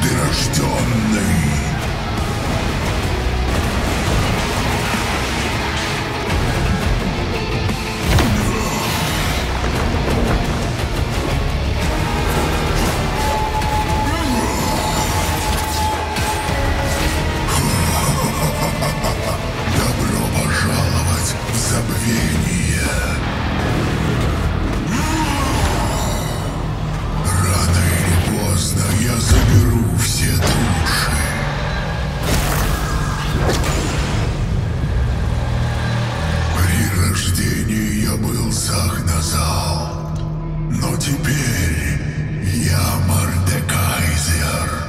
Ты рожденный. Добро пожаловать в забвение. Рано или поздно я заберу все души. При рождении я был Сахназал, но теперь я Мордекайзер.